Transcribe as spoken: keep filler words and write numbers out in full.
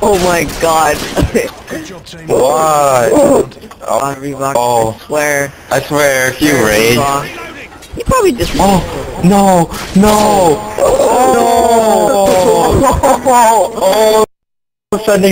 Oh my god. What? Oh, Reebok, Oh. I swear. I swear, if you rage. You probably just... Oh, no, no, Oh, no! Oh, sending